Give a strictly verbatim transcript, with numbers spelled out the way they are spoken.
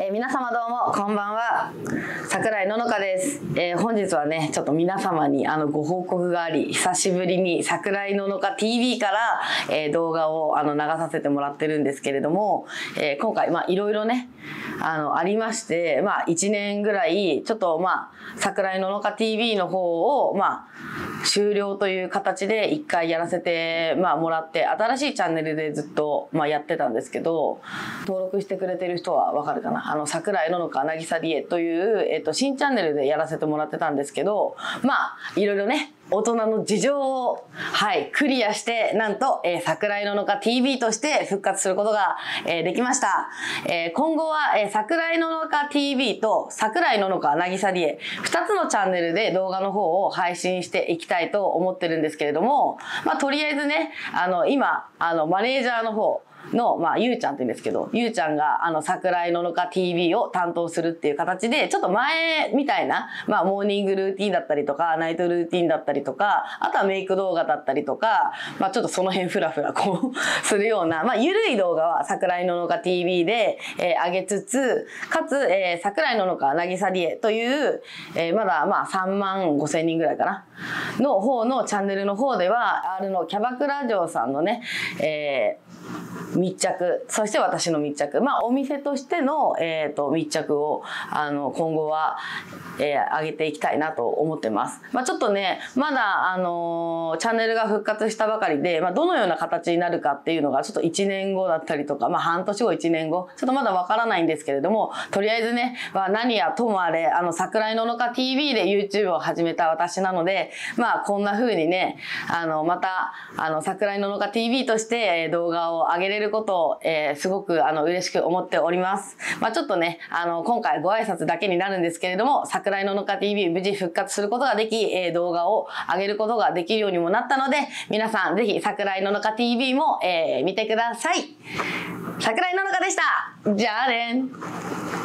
えー、皆様どうもこんばんは、桜井ののかです。えー、本日はねちょっと皆様にあのご報告があり、久しぶりに桜井ののか ティーブイ から、えー、動画をあの流させてもらってるんですけれども、えー、今回まあいろいろねあのありまして、まあいちねんぐらいちょっとまあ桜井ののか ティーブイ の方をまあ終了という形で一回やらせて、まあ、もらって、新しいチャンネルでずっと、まあ、やってたんですけど、登録してくれてる人はわかるかな、あの桜井ののかなぎさりえという、えっと、新チャンネルでやらせてもらってたんですけど、まあいろいろね大人の事情を、はい、クリアして、なんと、えー、桜井ののか ティーブイ として復活することが、えー、できました。えー、今後は、えー、桜井ののか ティーブイ と桜井ののかなぎさりえ、二つのチャンネルで動画の方を配信していきたいと思ってるんですけれども、まあ、とりあえずね、あの、今、あの、マネージャーの方、の、まあ、ゆうちゃんって言うんですけど、ゆうちゃんが、あの、桜井ののか ティーブイ を担当するっていう形で、ちょっと前みたいな、まあ、モーニングルーティンだったりとか、ナイトルーティンだったりとか、あとはメイク動画だったりとか、まあ、ちょっとその辺ふらふらこう、するような、まあ、ゆるい動画は桜井ののか ティーブイ で、えー、上げつつ、かつ、えー、桜井ののかなぎさりえという、えー、まだ、まあ、さんまんごせんにんぐらいかな、の方のチャンネルの方では、R のキャバクラ嬢さんのね、えー密着、そして私の密着、まあお店としての、えー、と密着をあの今後は、えー、上げていきたいなと思ってます。まあちょっとねまだあのー、チャンネルが復活したばかりで、まあ、どのような形になるかっていうのがちょっといちねんごだったりとか、まあ半年後いちねんごちょっとまだわからないんですけれども、とりあえずね、まあ、何やともあれあの桜井ののか ティーブイ で YouTube を始めた私なので、まあこんな風にねあのまたあの桜井ののか ティーブイ として動画を上げれることを、えー、すごくあの嬉しく思っております。まあちょっとね、あの今回ご挨拶だけになるんですけれども、桜井ののか ティーブイ 無事復活することができ、えー、動画を上げることができるようにもなったので、皆さんぜひ桜井ののか ティーブイ も、えー、見てください。桜井ののかでした。じゃあね。